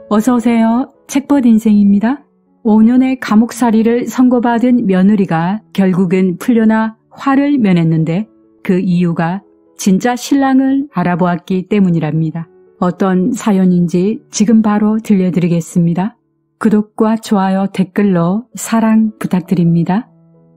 어서오세요. 책벗 인생입니다. 5년의 감옥살이를 선고받은 며느리가 결국은 풀려나 화를 면했는데 그 이유가 진짜 신랑을 알아보았기 때문이랍니다. 어떤 사연인지 지금 바로 들려드리겠습니다. 구독과 좋아요, 댓글로 사랑 부탁드립니다.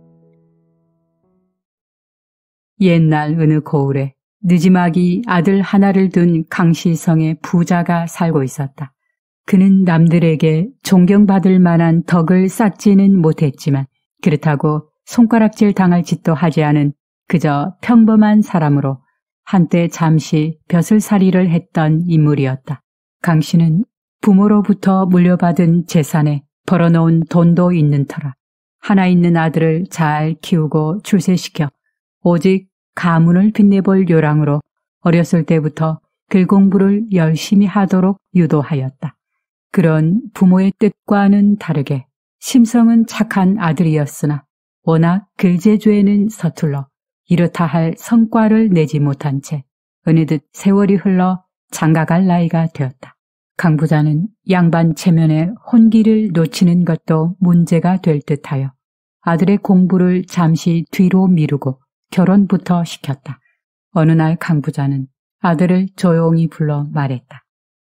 옛날 어느 고을에 느지막이 아들 하나를 둔 강실성의 부자가 살고 있었다. 그는 남들에게 존경받을 만한 덕을 쌓지는 못했지만 그렇다고 손가락질 당할 짓도 하지 않은 그저 평범한 사람으로 한때 잠시 벼슬살이를 했던 인물이었다. 강 씨는 부모로부터 물려받은 재산에 벌어놓은 돈도 있는 터라 하나 있는 아들을 잘 키우고 출세시켜 오직 가문을 빛내볼 요랑으로 어렸을 때부터 글 공부를 열심히 하도록 유도하였다. 그런 부모의 뜻과는 다르게 심성은 착한 아들이었으나 워낙 글재주에는 서툴러 이렇다 할 성과를 내지 못한 채 어느덧 세월이 흘러 장가갈 나이가 되었다. 강 부자는 양반 체면에 혼기를 놓치는 것도 문제가 될 듯하여 아들의 공부를 잠시 뒤로 미루고 결혼부터 시켰다. 어느 날 강 부자는 아들을 조용히 불러 말했다.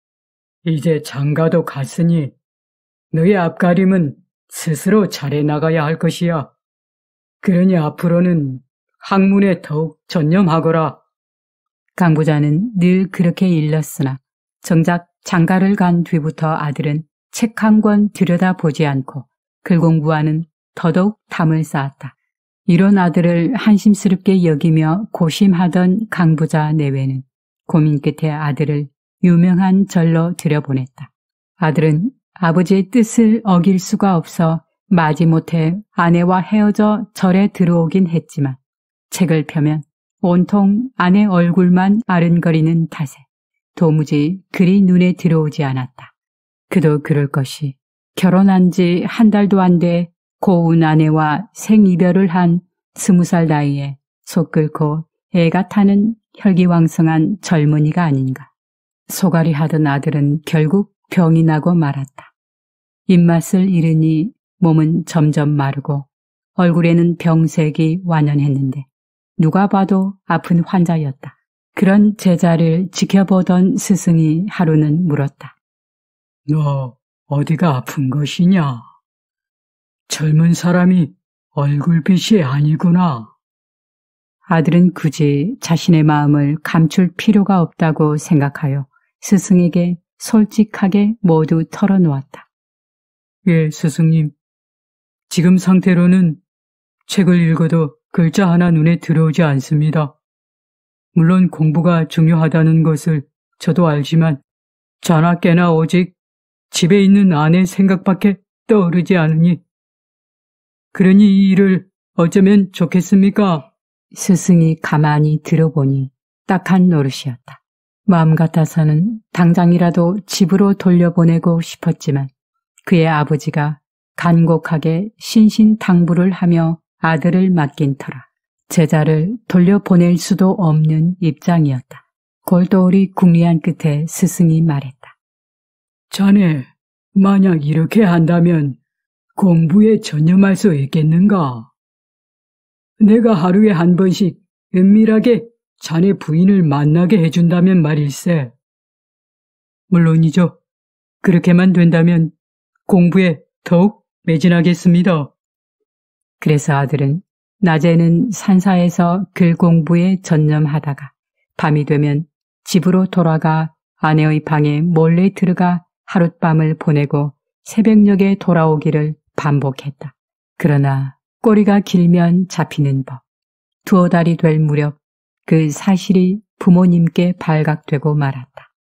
이제 장가도 갔으니 너의 앞가림은 스스로 잘해나가야 할 것이야. 그러니 앞으로는 학문에 더욱 전념하거라. 강 부자는 늘 그렇게 일렀으나 정작 장가를 간 뒤부터 아들은 책 한 권 들여다보지 않고 글 공부와는 더더욱 탐을 쌓았다. 이런 아들을 한심스럽게 여기며 고심하던 강 부자 내외는 고민 끝에 아들을 유명한 절로 들여보냈다. 아들은 아버지의 뜻을 어길 수가 없어 마지못해 아내와 헤어져 절에 들어오긴 했지만 책을 펴면 온통 아내 얼굴만 아른거리는 탓에 도무지 글이 눈에 들어오지 않았다. 그도 그럴 것이 결혼한 지 한 달도 안 돼 고운 아내와 생이별을 한 20살 나이에 속 끓고 애가 타는 혈기왕성한 젊은이가 아닌가. 소갈이 하던 아들은 결국 병이 나고 말았다. 입맛을 잃으니 몸은 점점 마르고 얼굴에는 병색이 완연했는데 누가 봐도 아픈 환자였다. 그런 제자를 지켜보던 스승이 하루는 물었다. 너 어디가 아픈 것이냐? 젊은 사람이 얼굴빛이 아니구나. 아들은 굳이 자신의 마음을 감출 필요가 없다고 생각하여 스승에게 솔직하게 모두 털어놓았다. 예, 스승님. 지금 상태로는 책을 읽어도 글자 하나 눈에 들어오지 않습니다. 물론 공부가 중요하다는 것을 저도 알지만 자나 깨나 오직 집에 있는 아내 생각밖에 떠오르지 않으니 그러니 이 일을 어쩌면 좋겠습니까? 스승이 가만히 들어보니 딱한 노릇이었다. 마음 같아서는 당장이라도 집으로 돌려보내고 싶었지만 그의 아버지가 간곡하게 신신당부를 하며 아들을 맡긴 터라 제자를 돌려보낼 수도 없는 입장이었다. 골똘히 궁리한 끝에 스승이 말했다. 자네, 만약 이렇게 한다면 공부에 전념할 수 있겠는가? 내가 하루에 한 번씩 은밀하게 자네 부인을 만나게 해준다면 말일세. 물론이죠. 그렇게만 된다면 공부에 더욱 매진하겠습니다. 그래서 아들은 낮에는 산사에서 글 공부에 전념하다가 밤이 되면 집으로 돌아가 아내의 방에 몰래 들어가 하룻밤을 보내고 새벽녘에 돌아오기를 반복했다. 그러나 꼬리가 길면 잡히는 법. 두어 달이 될 무렵 그 사실이 부모님께 발각되고 말았다.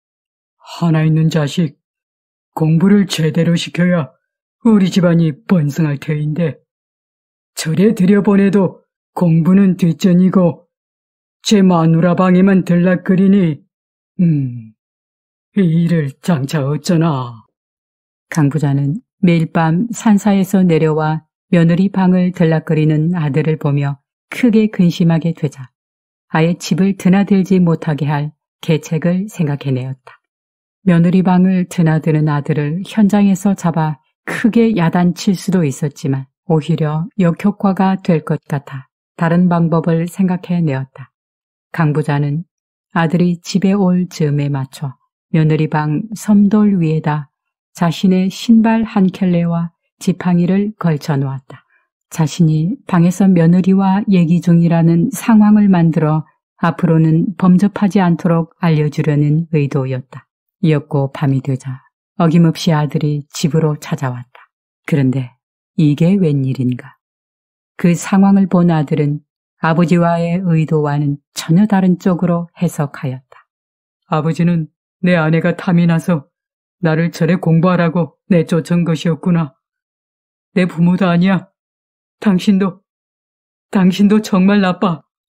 하나 있는 자식, 공부를 제대로 시켜야 우리 집안이 번성할 터인데 절에 들여보내도 공부는 뒷전이고 제 마누라 방에만 들락거리니 이 일을 장차 어쩌나. 강 부자는 매일 밤 산사에서 내려와 며느리 방을 들락거리는 아들을 보며 크게 근심하게 되자 아예 집을 드나들지 못하게 할 계책을 생각해내었다. 며느리방을 드나드는 아들을 현장에서 잡아 크게 야단칠 수도 있었지만 오히려 역효과가 될 것 같아 다른 방법을 생각해내었다. 강 부자는 아들이 집에 올 즈음에 맞춰 며느리방 섬돌 위에다 자신의 신발 한 켤레와 지팡이를 걸쳐 놓았다. 자신이 방에서 며느리와 얘기 중이라는 상황을 만들어 앞으로는 범접하지 않도록 알려주려는 의도였다. 이었고 밤이 되자 어김없이 아들이 집으로 찾아왔다. 그런데 이게 웬일인가. 그 상황을 본 아들은 아버지와의 의도와는 전혀 다른 쪽으로 해석하였다. 아버지는 내 아내가 탐이 나서 나를 절에 공부하라고 내쫓은 것이었구나. 내 부모도 아니야. 당신도 정말 나빠.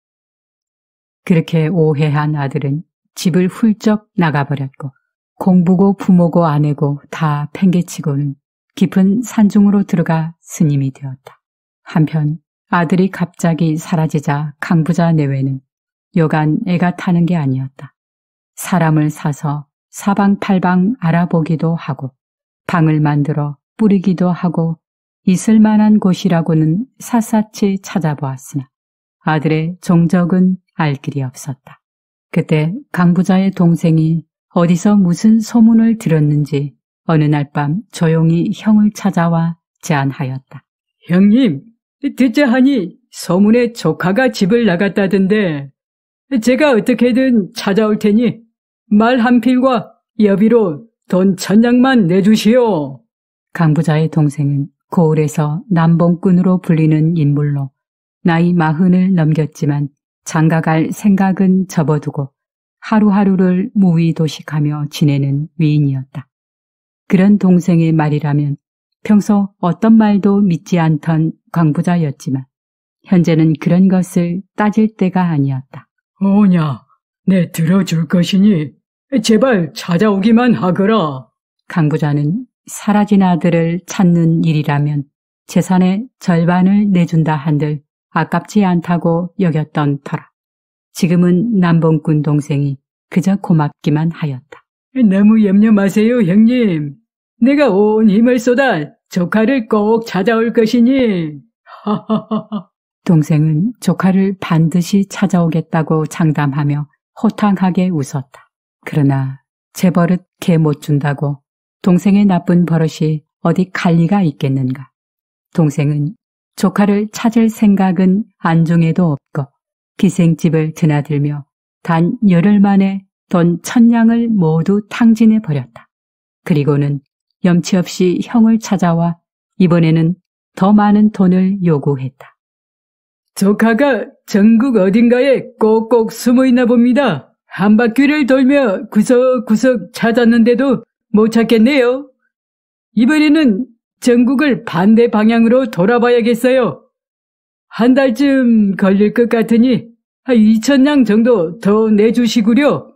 그렇게 오해한 아들은 집을 훌쩍 나가버렸고 공부고 부모고 아내고 다 팽개치고는 깊은 산중으로 들어가 스님이 되었다. 한편 아들이 갑자기 사라지자 강부자 내외는 여간 애가 타는 게 아니었다. 사람을 사서 사방팔방 알아보기도 하고 방을 만들어 뿌리기도 하고 있을 만한 곳이라고는 샅샅이 찾아보았으나 아들의 종적은 알 길이 없었다. 그때 강부자의 동생이 어디서 무슨 소문을 들었는지 어느 날 밤 조용히 형을 찾아와 제안하였다. 형님, 듣자 하니 소문에 조카가 집을 나갔다던데 제가 어떻게든 찾아올 테니 말 한 필과 여비로 돈 1,000냥만 내주시오. 강부자의 동생은 고을에서 남봉꾼으로 불리는 인물로 나이 40을 넘겼지만 장가갈 생각은 접어두고 하루하루를 무위도식하며 지내는 위인이었다. 그런 동생의 말이라면 평소 어떤 말도 믿지 않던 강부자였지만 현재는 그런 것을 따질 때가 아니었다. 오냐, 내 들어줄 것이니 제발 찾아오기만 하거라. 강부자는 사라진 아들을 찾는 일이라면 재산의 절반을 내준다 한들 아깝지 않다고 여겼던 터라. 지금은 남봉꾼 동생이 그저 고맙기만 하였다. 너무 염려 마세요, 형님. 내가 온 힘을 쏟아 조카를 꼭 찾아올 것이니. 하하하하. 동생은 조카를 반드시 찾아오겠다고 장담하며 호탕하게 웃었다. 그러나 재버릇 개 못 준다고 동생의 나쁜 버릇이 어디 갈 리가 있겠는가. 동생은 조카를 찾을 생각은 안중에도 없고 기생집을 드나들며 단 열흘 만에 돈 1,000냥을 모두 탕진해 버렸다. 그리고는 염치 없이 형을 찾아와 이번에는 더 많은 돈을 요구했다. 조카가 전국 어딘가에 꼭꼭 숨어 있나 봅니다. 한 바퀴를 돌며 구석구석 찾았는데도 못 찾겠네요. 이번에는 전국을 반대 방향으로 돌아봐야겠어요. 한 달쯤 걸릴 것 같으니 2,000냥 정도 더 내주시구려.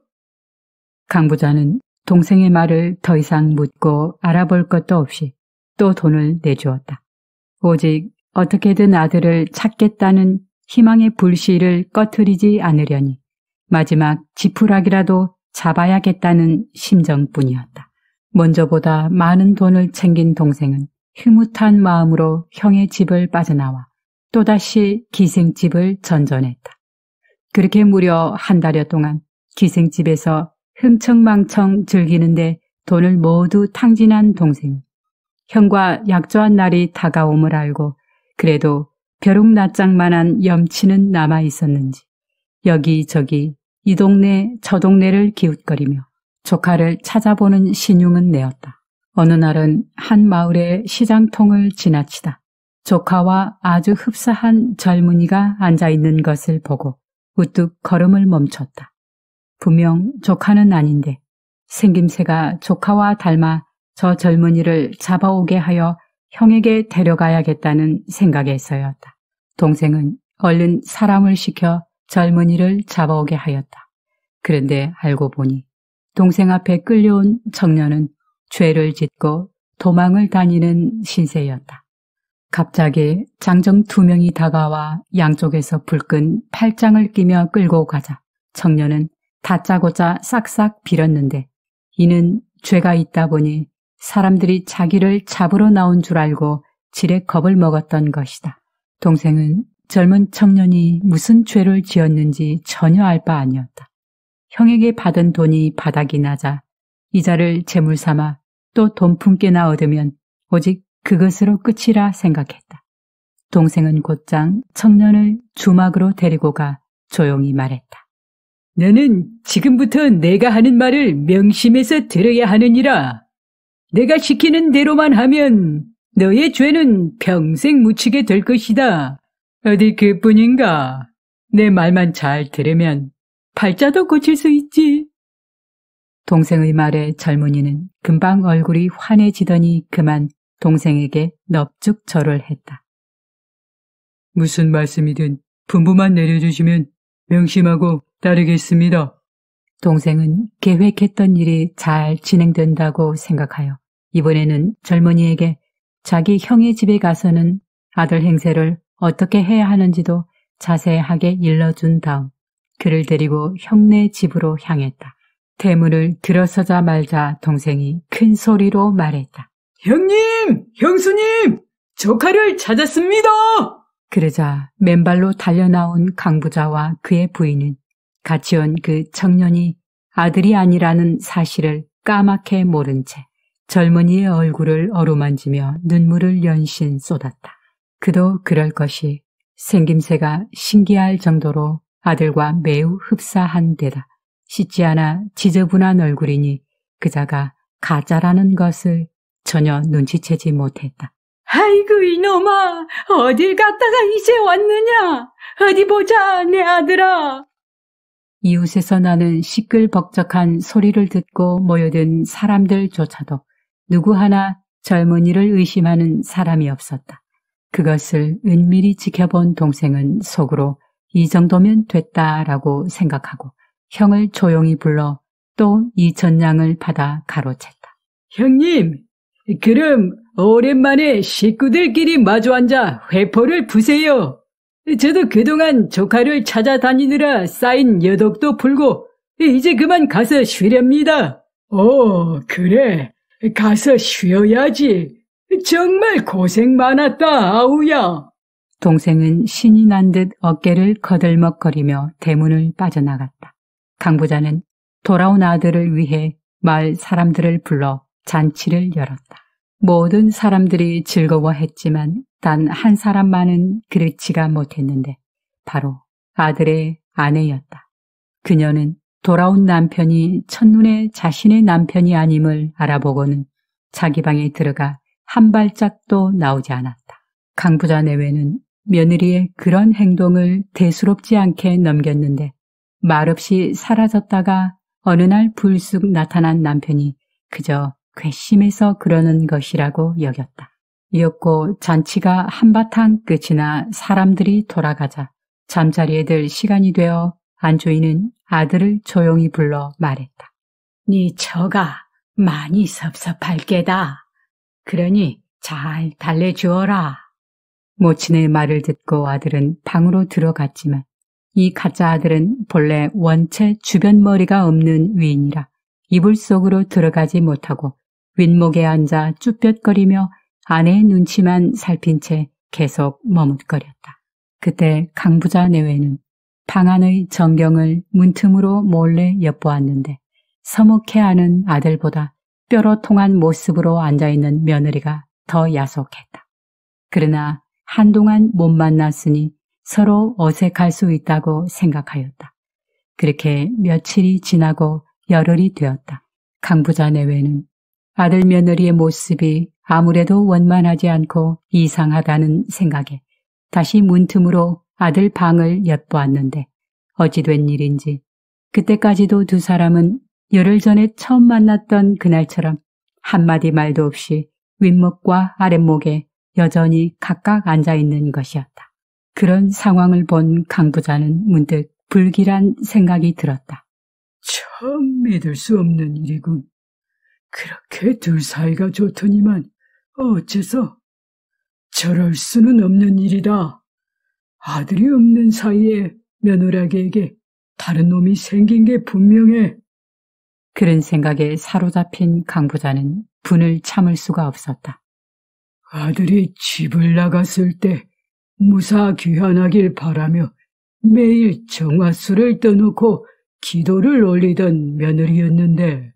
강부자는 동생의 말을 더 이상 묻고 알아볼 것도 없이 또 돈을 내주었다. 오직 어떻게든 아들을 찾겠다는 희망의 불씨를 꺼트리지 않으려니 마지막 지푸라기라도 잡아야겠다는 심정뿐이었다. 먼저보다 많은 돈을 챙긴 동생은 흐뭇한 마음으로 형의 집을 빠져나와 또다시 기생집을 전전했다. 그렇게 무려 한 달여 동안 기생집에서 흥청망청 즐기는데 돈을 모두 탕진한 동생. 형과 약조한 날이 다가옴을 알고 그래도 벼룩낫장만한 염치는 남아있었는지 여기저기 이 동네 저 동네를 기웃거리며 조카를 찾아보는 신용은 내었다. 어느 날은 한 마을의 시장통을 지나치다 조카와 아주 흡사한 젊은이가 앉아있는 것을 보고 우뚝 걸음을 멈췄다. 분명 조카는 아닌데 생김새가 조카와 닮아 저 젊은이를 잡아오게 하여 형에게 데려가야겠다는 생각에서였다. 동생은 얼른 사람을 시켜 젊은이를 잡아오게 하였다. 그런데 알고 보니 동생 앞에 끌려온 청년은 죄를 짓고 도망을 다니는 신세였다. 갑자기 장정 2명이 다가와 양쪽에서 불끈 팔짱을 끼며 끌고 가자 청년은 다짜고짜 싹싹 빌었는데 이는 죄가 있다 보니 사람들이 자기를 잡으러 나온 줄 알고 지레 겁을 먹었던 것이다. 동생은 젊은 청년이 무슨 죄를 지었는지 전혀 알 바 아니었다. 형에게 받은 돈이 바닥이 나자 이자를 재물 삼아 또 돈 품게나 얻으면 오직 그것으로 끝이라 생각했다. 동생은 곧장 청년을 주막으로 데리고 가 조용히 말했다. 너는 지금부터 내가 하는 말을 명심해서 들어야 하느니라. 내가 시키는 대로만 하면 너의 죄는 평생 묻히게 될 것이다. 어디 그뿐인가? 내 말만 잘 들으면 팔자도 고칠 수 있지. 동생의 말에 젊은이는 금방 얼굴이 환해지더니 그만 동생에게 넙죽 절을 했다. 무슨 말씀이든 분부만 내려주시면 명심하고 따르겠습니다. 동생은 계획했던 일이 잘 진행된다고 생각하여 이번에는 젊은이에게 자기 형의 집에 가서는 아들 행세를 어떻게 해야 하는지도 자세하게 일러준 다음 그를 데리고 형네 집으로 향했다. 대문을 들어서자마자 동생이 큰 소리로 말했다. 형님! 형수님! 조카를 찾았습니다! 그러자 맨발로 달려나온 강부자와 그의 부인은 같이 온 그 청년이 아들이 아니라는 사실을 까맣게 모른 채 젊은이의 얼굴을 어루만지며 눈물을 연신 쏟았다. 그도 그럴 것이 생김새가 신기할 정도로 아들과 매우 흡사한 데다 씻지 않아 지저분한 얼굴이니 그자가 가짜라는 것을 전혀 눈치채지 못했다. 아이고 이놈아, 어딜 갔다가 이제 왔느냐? 어디 보자 내 아들아. 이웃에서 나는 시끌벅적한 소리를 듣고 모여든 사람들조차도 누구 하나 젊은이를 의심하는 사람이 없었다. 그것을 은밀히 지켜본 동생은 속으로 이 정도면 됐다라고 생각하고 형을 조용히 불러 또 2,000냥을 받아 가로챘다. 형님, 그럼 오랜만에 식구들끼리 마주 앉아 회포를 푸세요. 저도 그동안 조카를 찾아다니느라 쌓인 여독도 풀고 이제 그만 가서 쉬렵니다. 그래. 가서 쉬어야지. 정말 고생 많았다, 아우야. 동생은 신이 난 듯 어깨를 거들먹거리며 대문을 빠져나갔다. 강부자는 돌아온 아들을 위해 마을 사람들을 불러 잔치를 열었다. 모든 사람들이 즐거워했지만 단 한 사람만은 그렇지가 못했는데 바로 아들의 아내였다. 그녀는 돌아온 남편이 첫눈에 자신의 남편이 아님을 알아보고는 자기 방에 들어가 한 발짝도 나오지 않았다. 강부자 내외는 며느리의 그런 행동을 대수롭지 않게 넘겼는데 말없이 사라졌다가 어느 날 불쑥 나타난 남편이 그저 괘씸해서 그러는 것이라고 여겼다. 이었고 잔치가 한바탕 끝이 나 사람들이 돌아가자 잠자리에 들 시간이 되어 안주인은 아들을 조용히 불러 말했다. 네 처가 많이 섭섭할 게다. 그러니 잘 달래주어라. 모친의 말을 듣고 아들은 방으로 들어갔지만 이 가짜 아들은 본래 원체 주변 머리가 없는 위인이라 이불 속으로 들어가지 못하고 윗목에 앉아 쭈뼛거리며 아내의 눈치만 살핀 채 계속 머뭇거렸다. 그때 강부자 내외는 방 안의 전경을 문틈으로 몰래 엿보았는데 서먹해하는 아들보다 뼈로 통한 모습으로 앉아있는 며느리가 더 야속했다. 그러나 한동안 못 만났으니 서로 어색할 수 있다고 생각하였다. 그렇게 며칠이 지나고 열흘이 되었다. 강부자 내외는 아들 며느리의 모습이 아무래도 원만하지 않고 이상하다는 생각에 다시 문틈으로 아들 방을 엿보았는데 어찌 된 일인지 그때까지도 두 사람은 열흘 전에 처음 만났던 그날처럼 한마디 말도 없이 윗목과 아랫목에 여전히 각각 앉아있는 것이었다. 그런 상황을 본 강부자는 문득 불길한 생각이 들었다. 참 믿을 수 없는 일이군. 그렇게 둘 사이가 좋더니만 어째서 저럴 수는 없는 일이다. 아들이 없는 사이에 며느라기에게 다른 놈이 생긴 게 분명해. 그런 생각에 사로잡힌 강부자는 분을 참을 수가 없었다. 아들이 집을 나갔을 때 무사 귀환하길 바라며 매일 정화수를 떠놓고 기도를 올리던 며느리였는데,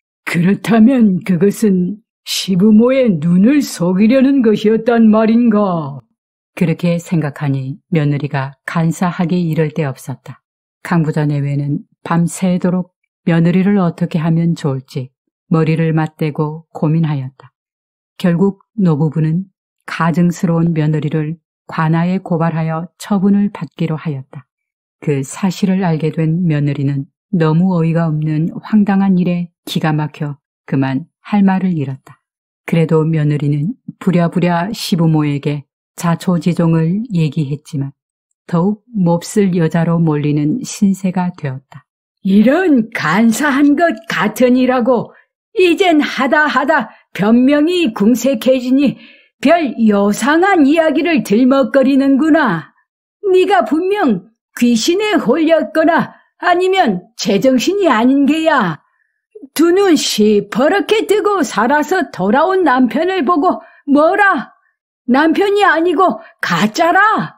그렇다면 그것은 시부모의 눈을 속이려는 것이었단 말인가? 그렇게 생각하니 며느리가 간사하기 이를 데 없었다. 강부자 내외는 밤새도록 며느리를 어떻게 하면 좋을지 머리를 맞대고 고민하였다. 결국 노부부는 가증스러운 며느리를 관아에 고발하여 처분을 받기로 하였다. 그 사실을 알게 된 며느리는 너무 어이가 없는 황당한 일에 기가 막혀 그만 할 말을 잃었다. 그래도 며느리는 부랴부랴 시부모에게 자초지종을 얘기했지만 더욱 몹쓸 여자로 몰리는 신세가 되었다. 이런 간사한 것 같으니라고 이젠 하다 변명이 궁색해지니 별 요상한 이야기를 들먹거리는구나. 네가 분명 귀신에 홀렸거나 아니면 제정신이 아닌 게야. 두 눈 시퍼렇게 뜨고 살아서 돌아온 남편을 보고 뭐라? 남편이 아니고 가짜라.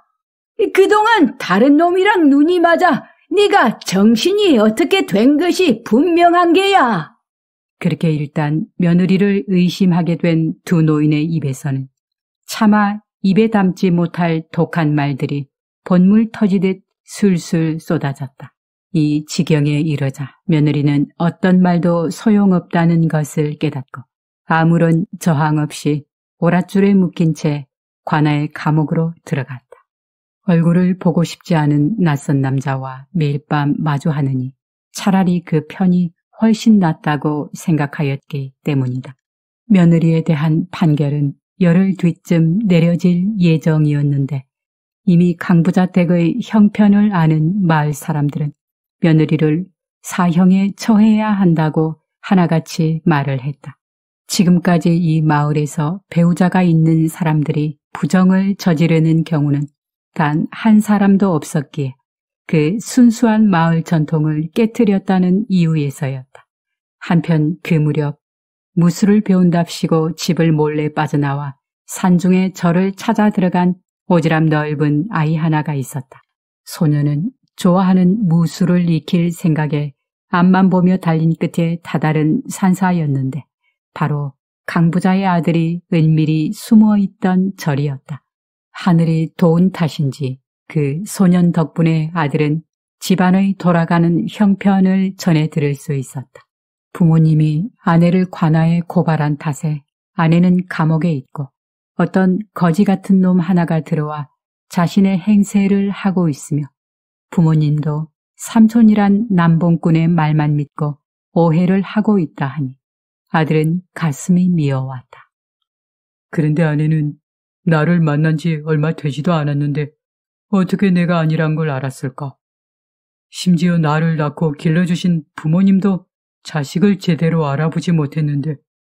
그동안 다른 놈이랑 눈이 맞아 네가 정신이 어떻게 된 것이 분명한 게야. 그렇게 일단 며느리를 의심하게 된 두 노인의 입에서는 차마 입에 담지 못할 독한 말들이 본물 터지듯 술술 쏟아졌다. 이 지경에 이르자 며느리는 어떤 말도 소용없다는 것을 깨닫고 아무런 저항 없이 오랏줄에 묶인 채 관아의 감옥으로 들어갔다. 얼굴을 보고 싶지 않은 낯선 남자와 매일 밤 마주하느니 차라리 그 편이 훨씬 낫다고 생각하였기 때문이다. 며느리에 대한 판결은 열흘 뒤쯤 내려질 예정이었는데 이미 강부자 댁의 형편을 아는 마을 사람들은 며느리를 사형에 처해야 한다고 하나같이 말을 했다. 지금까지 이 마을에서 배우자가 있는 사람들이 부정을 저지르는 경우는 단 한 사람도 없었기에 그 순수한 마을 전통을 깨트렸다는 이유에서였다. 한편 그 무렵 무술을 배운답시고 집을 몰래 빠져나와 산중에 절을 찾아 들어간 오지랖 넓은 아이 하나가 있었다. 소녀는 좋아하는 무술을 익힐 생각에 앞만 보며 달린 끝에 다다른 산사였는데 바로 강부자의 아들이 은밀히 숨어있던 절이었다. 하늘이 도운 탓인지 그 소년 덕분에 아들은 집안의 돌아가는 형편을 전해 들을 수 있었다. 부모님이 아내를 관아에 고발한 탓에 아내는 감옥에 있고 어떤 거지 같은 놈 하나가 들어와 자신의 행세를 하고 있으며 부모님도 삼촌이란 남봉꾼의 말만 믿고 오해를 하고 있다 하니 아들은 가슴이 미어왔다. 그런데 아내는 나를 만난 지 얼마 되지도 않았는데 어떻게 내가 아니란 걸 알았을까? 심지어 나를 낳고 길러주신 부모님도 자식을 제대로 알아보지 못했는데.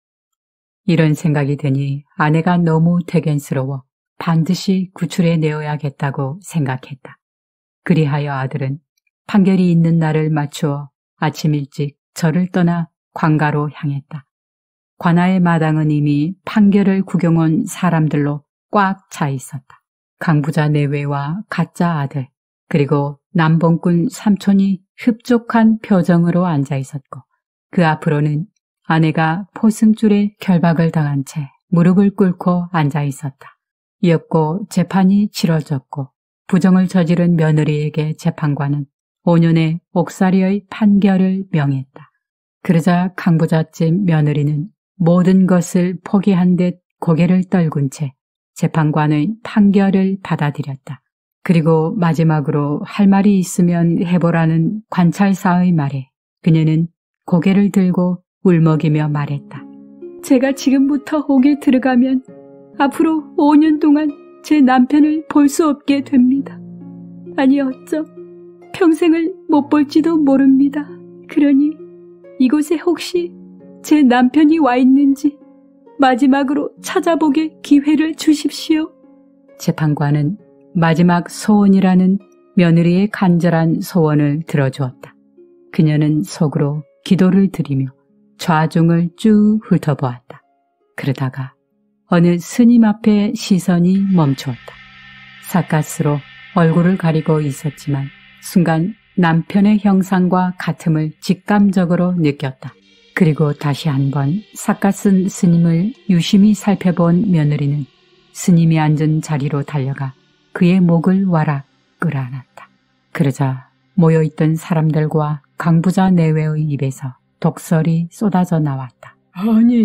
이런 생각이 드니 아내가 너무 대견스러워 반드시 구출해 내어야겠다고 생각했다. 그리하여 아들은 판결이 있는 날을 맞추어 아침 일찍 절을 떠나 관가로 향했다. 관아의 마당은 이미 판결을 구경 온 사람들로 꽉 차 있었다. 강부자 내외와 가짜 아들 그리고 남봉꾼 삼촌이 흡족한 표정으로 앉아 있었고 그 앞으로는 아내가 포승줄에 결박을 당한 채 무릎을 꿇고 앉아 있었다. 이었고 재판이 치러졌고 부정을 저지른 며느리에게 재판관은 5년의 옥살이의 판결을 명했다. 그러자 강부자집 며느리는 모든 것을 포기한 듯 고개를 떨군 채 재판관의 판결을 받아들였다. 그리고 마지막으로 할 말이 있으면 해보라는 관찰사의 말에 그녀는 고개를 들고 울먹이며 말했다. 제가 지금부터 옥에 들어가면 앞으로 5년 동안 제 남편을 볼 수 없게 됩니다. 아니 어쩜 평생을 못 볼지도 모릅니다. 그러니 이곳에 혹시 제 남편이 와 있는지 마지막으로 찾아보게 기회를 주십시오. 재판관은 마지막 소원이라는 며느리의 간절한 소원을 들어주었다. 그녀는 속으로 기도를 드리며 좌중을 쭉 훑어보았다. 그러다가 어느 스님 앞에 시선이 멈추었다. 삿갓으로 얼굴을 가리고 있었지만 순간 남편의 형상과 같음을 직감적으로 느꼈다. 그리고 다시 한번 삿갓 스님을 유심히 살펴본 며느리는 스님이 앉은 자리로 달려가 그의 목을 와락 끌어안았다. 그러자 모여있던 사람들과 강부자 내외의 입에서 독설이 쏟아져 나왔다. 아니,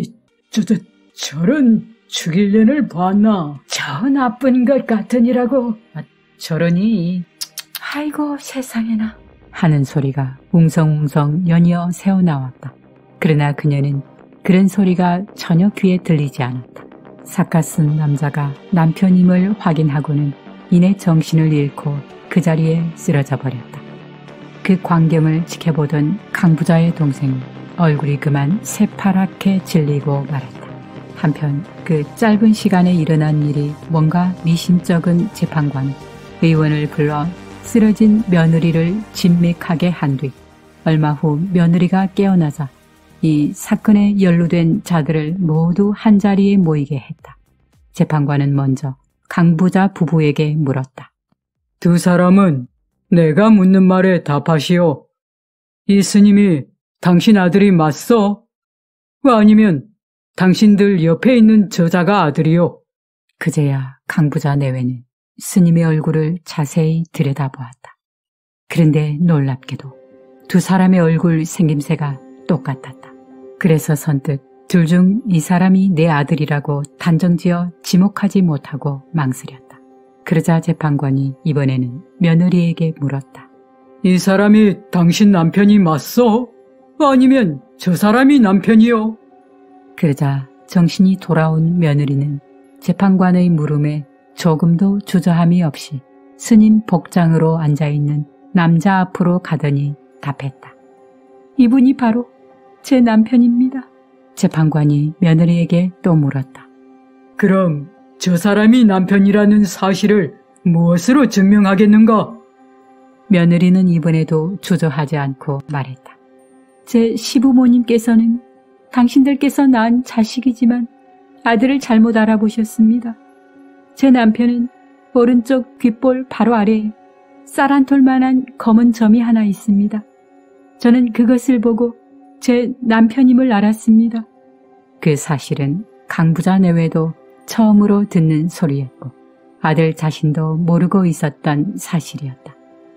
저런 죽일년을 봤나? 저 나쁜 것 같으니라고. 저러니. 아이고 세상에나 하는 소리가 웅성웅성 연이어 새어나왔다. 그러나 그녀는 그런 소리가 전혀 귀에 들리지 않았다. 삿갓 쓴 남자가 남편임을 확인하고는 이내 정신을 잃고 그 자리에 쓰러져 버렸다. 그 광경을 지켜보던 강부자의 동생은 얼굴이 그만 새파랗게 질리고 말았다. 한편 그 짧은 시간에 일어난 일이 뭔가 미심쩍은 재판관은 의원을 불러 쓰러진 며느리를 진맥하게 한 뒤 얼마 후 며느리가 깨어나자 이 사건에 연루된 자들을 모두 한자리에 모이게 했다. 재판관은 먼저 강부자 부부에게 물었다. 두 사람은 내가 묻는 말에 답하시오. 이 스님이 당신 아들이 맞소? 아니면 당신들 옆에 있는 저자가 아들이요? 그제야 강부자 내외는 스님의 얼굴을 자세히 들여다보았다. 그런데 놀랍게도 두 사람의 얼굴 생김새가 똑같았다. 그래서 선뜻 둘 중 이 사람이 내 아들이라고 단정지어 지목하지 못하고 망설였다. 그러자 재판관이 이번에는 며느리에게 물었다. 이 사람이 당신 남편이 맞소? 아니면 저 사람이 남편이요? 그러자 정신이 돌아온 며느리는 재판관의 물음에 조금도 주저함이 없이 스님 복장으로 앉아있는 남자 앞으로 가더니 답했다. 이분이 바로 제 남편입니다. 재판관이 며느리에게 또 물었다. 그럼 저 사람이 남편이라는 사실을 무엇으로 증명하겠는가? 며느리는 이번에도 주저하지 않고 말했다. 제 시부모님께서는 당신들께서 낳은 자식이지만 아들을 잘못 알아보셨습니다. 제 남편은 오른쪽 귓볼 바로 아래에 쌀 한 톨만한 검은 점이 하나 있습니다. 저는 그것을 보고 제 남편임을 알았습니다. 그 사실은 강부자 내외도 처음으로 듣는 소리였고 아들 자신도 모르고 있었던 사실이었다.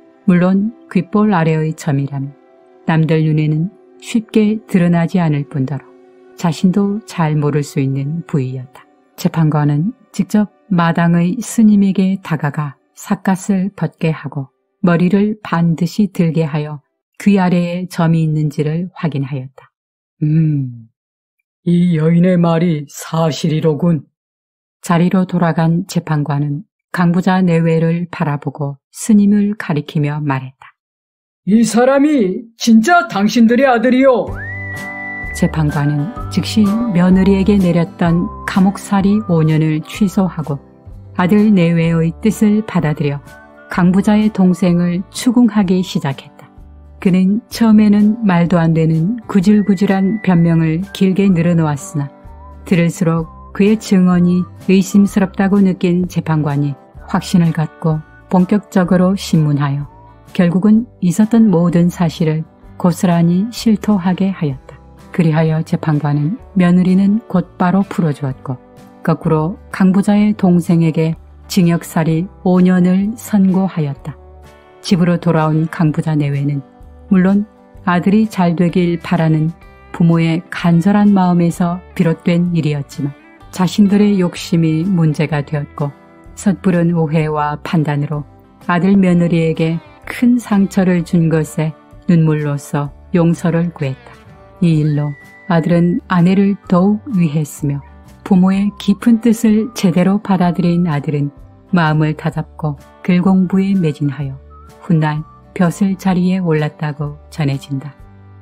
물론 귓볼 아래의 점이라면 남들 눈에는 쉽게 드러나지 않을 뿐더러 자신도 잘 모를 수 있는 부위였다. 재판관은 직접 마당의 스님에게 다가가 삿갓을 벗게 하고 머리를 반드시 들게 하여 귀 아래에 점이 있는지를 확인하였다. 이 여인의 말이 사실이로군. 자리로 돌아간 재판관은 강부자 내외를 바라보고 스님을 가리키며 말했다. 이 사람이 진짜 당신들의 아들이요. 재판관은 즉시 며느리에게 내렸던 감옥살이 5년을 취소하고 아들 내외의 뜻을 받아들여 강부자의 동생을 추궁하기 시작했다. 그는 처음에는 말도 안 되는 구질구질한 변명을 길게 늘어놓았으나 들을수록 그의 증언이 의심스럽다고 느낀 재판관이 확신을 갖고 본격적으로 신문하여 결국은 있었던 모든 사실을 고스란히 실토하게 하였다. 그리하여 재판관은 며느리는 곧바로 풀어주었고 거꾸로 강부자의 동생에게 징역살이 5년을 선고하였다. 집으로 돌아온 강부자 내외는 물론 아들이 잘 되길 바라는 부모의 간절한 마음에서 비롯된 일이었지만 자신들의 욕심이 문제가 되었고 섣부른 오해와 판단으로 아들 며느리에게 큰 상처를 준 것에 눈물로써 용서를 구했다. 이 일로 아들은 아내를 더욱 위했으며 부모의 깊은 뜻을 제대로 받아들인 아들은 마음을 다잡고 글 공부에 매진하여 훗날 벼슬 자리에 올랐다고 전해진다.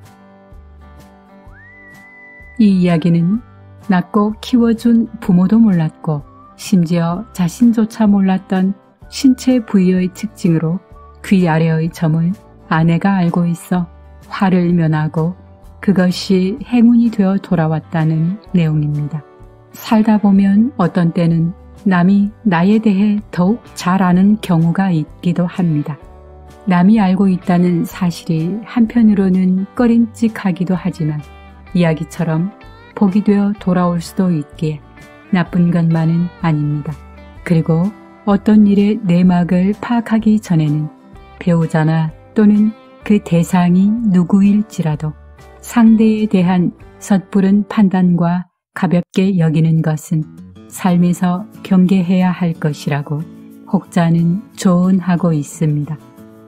이 이야기는 낳고 키워준 부모도 몰랐고 심지어 자신조차 몰랐던 신체 부위의 특징으로 귀 아래의 점을 아내가 알고 있어 화를 면하고 그것이 행운이 되어 돌아왔다는 내용입니다. 살다 보면 어떤 때는 남이 나에 대해 더욱 잘 아는 경우가 있기도 합니다. 남이 알고 있다는 사실이 한편으로는 꺼림칙하기도 하지만 이야기처럼 복이 되어 돌아올 수도 있기에 나쁜 것만은 아닙니다. 그리고 어떤 일의 내막을 파악하기 전에는 배우자나 또는 그 대상이 누구일지라도 상대에 대한 섣부른 판단과 가볍게 여기는 것은 삶에서 경계해야 할 것이라고 혹자는 조언하고 있습니다.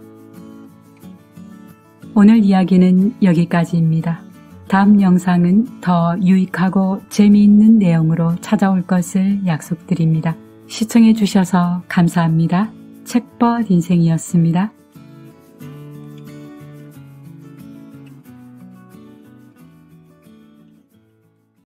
오늘 이야기는 여기까지입니다. 다음 영상은 더 유익하고 재미있는 내용으로 찾아올 것을 약속드립니다. 시청해 주셔서 감사합니다. 책벗 인생이었습니다.